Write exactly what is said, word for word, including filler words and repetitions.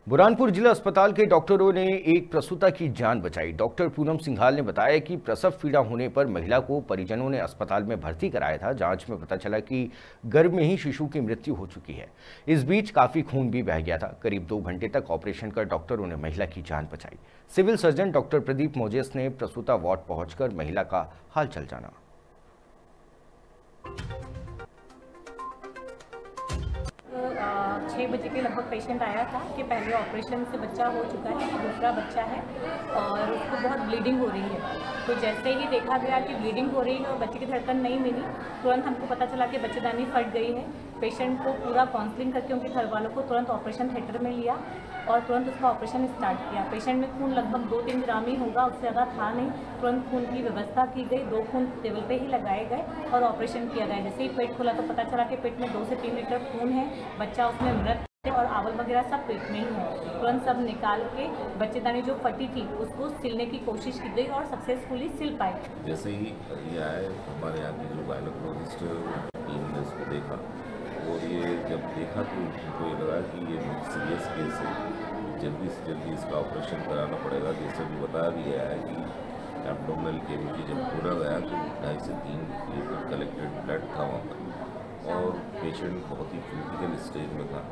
बुरहानपुर जिला अस्पताल के डॉक्टरों ने एक प्रसूता की जान बचाई। डॉक्टर पूनम सिंघाल ने बताया कि प्रसव पीड़ा होने पर महिला को परिजनों ने अस्पताल में भर्ती कराया था। जांच में पता चला कि गर्भ में ही शिशु की मृत्यु हो चुकी है। इस बीच काफी खून भी बह गया था। करीब दो घंटे तक ऑपरेशन कर डॉक्टरों ने महिला की जान बचाई। Civil surgeon doctor Pradeep Moses ने प्रसूता वार्ड पहुंचकर महिला का हालचाल जाना। छः बजे के लगभग पेशेंट आया था कि पहले ऑपरेशन से बच्चा हो चुका है, दूसरा बच्चा है और उसको बहुत ब्लीडिंग हो रही है। तो जैसे ही देखा गया कि ब्लीडिंग हो रही है और बच्चे की धड़कन नहीं मिली, तुरंत हमको पता चला कि बच्चेदानी फट गई है। पेशेंट को पूरा काउंसलिंग करके उनके घर वालों को तुरंत ऑपरेशन थिएटर में लिया और तुरंत उसका ऑपरेशन स्टार्ट किया। पेशेंट में खून लगभग दो तीन ग्राम ही होगा, उससे ज़्यादा था नहीं। तुरंत खून की व्यवस्था की गई, दो खून टेबल पे ही लगाए गए और ऑपरेशन किया गया। जैसे ही पेट खोला तो पता चला कि पेट में दो से तीन लीटर खून है, बच्चा उसमें मृत और आवल वगैरह सब पेट में ही है। तुरंत सब निकाल के बच्चेदानी जो फटी थी उसको सिलने की कोशिश की गई और सक्सेसफुली सिल पाए। जैसे ही ये आए, हमारे यहाँ की जो गायनोकोलॉजिस्ट टीम ने इसको देखा और ये जब देखा तो उनको ये लगा कि ये सीरियस केस है, जल्दी से जल्दी इसका ऑपरेशन कराना पड़ेगा। जैसे भी बताया भी गया है कि एब्डोमिनल कैविटी जब पूरा गया तो ढाई से तीन लीटर कलेक्टेड ब्लड था वहाँ पर और पेशेंट बहुत ही क्रिटिकल स्टेज में था।